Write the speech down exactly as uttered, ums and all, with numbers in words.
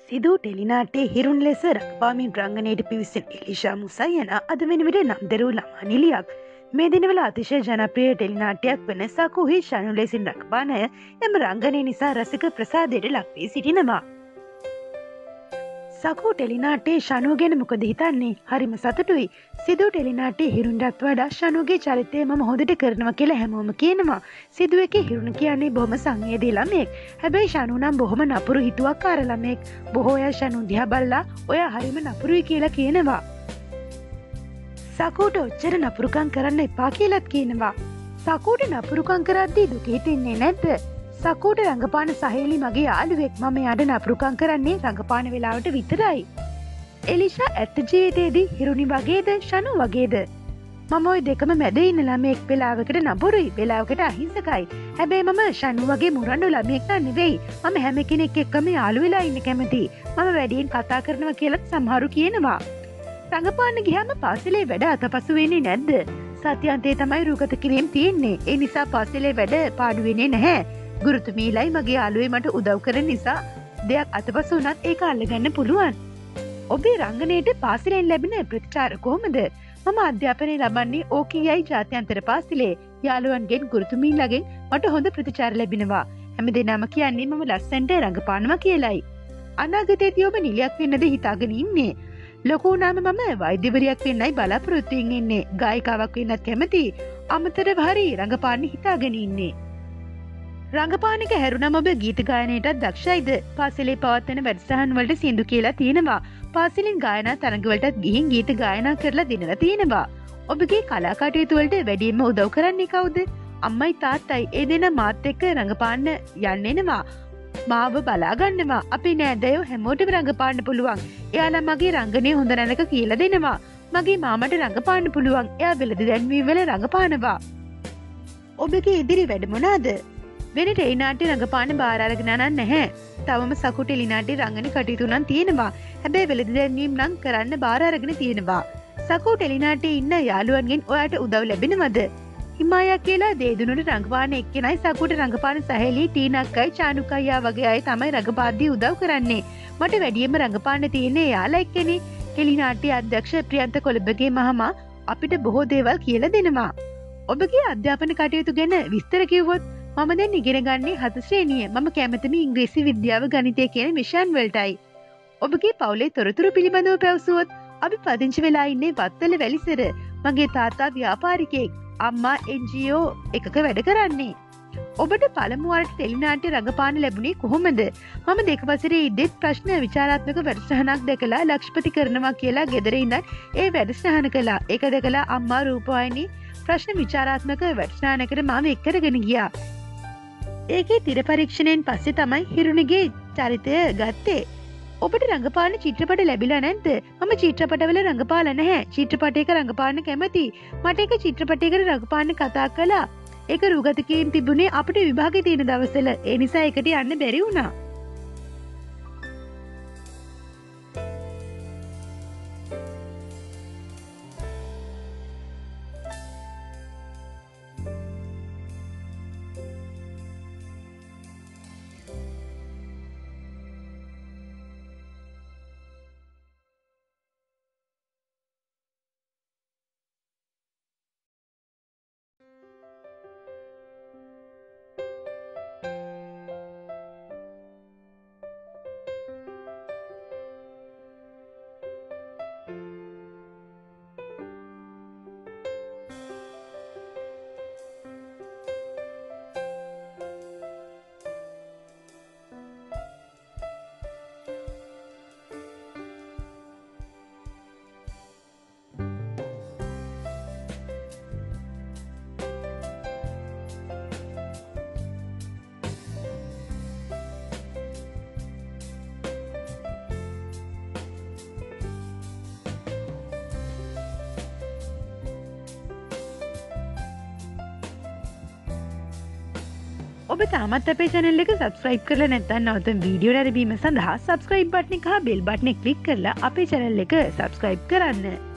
සිදු ටෙලිනාට්‍යයේ හිරුන් ලෙස රඟපාමින් රංගනයට පිවිසෙන එලිෂා මුසයන අද වෙන විට නම් දැරූ ළමා නිලියක්. මේ දිනවල අතිශය ජනප්‍රිය ටෙලිනාට්‍යයක් වන සකුහි ශනු ලෙසින් රඟපාන අය එම රංගනය නිසා රසික ප්‍රසාදයට ලක් වී සිටිනවා. සකු ටෙලිනාට්‍යයේ ශනුව ගැන මොකද හිතන්නේ? හරිම සතුටුයි. සිදු ටෙලිනාට්‍යයේ හිරුන්ටත් වඩා ශනුවගේ චරිතය මම හොඳට කරනවා කියලා හැමෝම කියනවා. සිදු එකේ හිරුන් කියන්නේ බොහොම සංවේදී ළමයෙක්. හැබැයි ශනු නම් බොහොම නපුරු හිතුවක්කාර ළමයෙක්. බොහෝ අය ශනු දිහා බලලා ඔයා හරිම නපුරුයි කියලා කියනවා. සකුට ඔච්චර නපුරුකම් කරන්න එපා කියලාත් කියනවා. සකුට නපුරුකම් කරද්දී දුක හිතෙන්නේ නැද්ද? සකුට රඟපාන සහේලි මගේ යාළුවෙක්. මම එයාට නපුරුකම් කරන්නේ රඟපාන වෙලාවට විතරයි. එලිෂා ඇත්ත ජීවිතේදී හිරුනි වගේද ශනු වගේද? මම ওই දෙකම මැද ඉන්න ළමයෙක්. වෙලාවකට නපුරුයි, වෙලාවකට අහිංසකයි. හැබැයි මම ශනු වගේ මුරණ්ඩු ළමයෙක් නන් නෙවෙයි. මම හැම කෙනෙක් එක්කම යාළු වෙලා ඉන්න කැමතියි. මම වැඩියෙන් කතා කරනවා කියලාත් සමහරු කියනවා. රඟපාන්න ගියාම පාසලේ වැඩ අතපසු වෙන්නේ නැද්ද? සත්‍යන්තයේ තමයි රූගත කිරීම තියෙන්නේ. ඒ නිසා පාසලේ වැඩ පාඩු වෙන්නේ නැහැ. ගුරුතුමීලයි මගේ යාළුවේ මට උදව් කරන නිසා දෙයක් අතපසු වුණත් ඒක අල්ලගන්න පුළුවන්. ඔබේ රංගනයට පාසලෙන් ලැබෙන ප්‍රතිචාර කොහොමද? මම අධ්‍යාපනය ලබන්නේ ඕකීයයි ජාත්‍යන්තර පාසලේ. යාළුවන්ගෙන් ගුරුතුමීලාගෙන් මට හොඳ ප්‍රතිචාර ලැබෙනවා. හැමදෙනාම කියන්නේ මම ලස්සනට රඟපානවා කියලායි. අනාගතයේදී ඔබ නිලියක් වෙන්නද හිතාගෙන ඉන්නේ? ලොකු වුණාම මම වෛද්‍යවරියක් වෙන්නයි බලාපොරොත්තු වෙන්නේ ඉන්නේ. ගායිකාවක් වෙන්නත් කැමතියි. අමතරව හරි රඟපාන්න හිතාගෙන ඉන්නේ. රංගපානික හැරුණම ඔබ ගීත ගායනයටත් දක්ෂයිද? පාසලේ පවත්වන වැඩසටහන් වලට සින්දු කියලා තියෙනවා. පාසලෙන් ගායනා තරඟවලටත් ගිහින් ගීත ගායනා කරලා දෙනලා තියෙනවා. ඔබගේ කලා කටයුතු වලට වැඩියෙන්ම උදව් කරන්නේ කවුද? අම්මයි තාත්තයි. ඒ දෙනා මාත් එක්ක රංගපාන්න යන්න එනවා. මාව බලා ගන්නවා. අපේ නෑදෑයෝ හැමෝටම රංගපාන්න පුළුවන්. එයාලා මගේ රංගනය හොඳ නැනක කියලා දෙනවා. මගේ මාමට රංගපාන්න පුළුවන්. එයා වෙළඳ දැන්වීම් වල රංගපානවා. ඔබගේ ඉදිරි වැඩ මොනවාද? වෙන ටෙලිනාට්‍ය රඟපාන බාර අරගෙන නැහැ. තවම සකු ටෙලිනාට්‍ය රංගන කටයුතු නම් තියෙනවා. හැබැයි වෙළඳ දැන්වීම් නම් කරන්න බාර අරගෙන තියෙනවා. සකු ටෙලිනාට්‍යයේ ඉන්න යාළුවන්ගෙන් ඔයාට උදව් ලැබෙනවද? හිමායා කියලා දේදුනුට රඟපාන එක්කෙනයි සකුට රඟපාන සහේලී ටීනක්කයි චානුකයියා වගේ අය තමයි රඟපාද්දී උදව් කරන්නේ. මට වැඩියෙන්ම රඟපාන්න තියෙන්නේ යාලා එක්කනේ. ටෙලිනාට්‍ය අධ්‍යක්ෂ ප්‍රියන්ත කොළඹගේ මහමා අපිට බොහෝ දේවල් කියලා දෙනවා. ඔබගේ අධ්‍යාපන කටයුතු ගැන විස්තර කිව්වොත්? මම දැන් ඉගෙන ගන්නේ හත ශ්‍රේණිය. මම කැමතිම ඉංග්‍රීසි විද්‍යාව ගණිතය කියන විෂයන් වලටයි. ඔබගේ පවුලේ තොරතුරු පිළිබඳව පැවසුවොත්? අපි පදිංචි වෙලා ඉන්නේ වත්තල වැලිසර. මගේ තාත්තා ව්‍යාපාරිකයෙක්. අම්මා එන් ජී ඕ එකක වැඩ කරන්නේ. ඔබට පළමු වරට ටෙලිනාට්‍ය රඟපාන්න ලැබුණේ කොහොමද? මම දෙක වසරේ ඉද්දිත් ප්‍රශ්න විචාරාත්මක වැඩසටහනක් දැකලා ලක්ෂපති කරනවා කියලා ගෙදර ඉඳන් ඒ වැඩසටහන කළා. ඒක දැකලා අම්මා රූපවාහිනී ප්‍රශ්න විචාරාත්මක වැඩසටහනකට මාව එක් කරගෙන ගියා. ඒකේ තිර පරීක්ෂණයෙන් පස්සේ තමයි හිරුණිගේ චරිතය ගත්තේ. ඔබට රඟපාන චිත්‍රපට ලැබිලා නැද්ද? මම චිත්‍රපටවල රඟපාලා නැහැ. චිත්‍රපටයක රඟපාන්න කැමතියි. මට එක චිත්‍රපටයකට රඟපාන්න කතා කළා. ඒක රුගත කිරීම තිබුණේ අපිට විභාගේ තියෙන දවස්වල. ඒ නිසා ඒකට යන්න බැරි වුණා. ඔබ තාමත් අපේ channel එක subscribe කරලා නැත්නම් නැවත වීඩියෝ නැරඹීම සඳහා subscribe button එක හා bell button එක click කරලා අපේ channel එක subscribe කරන්න.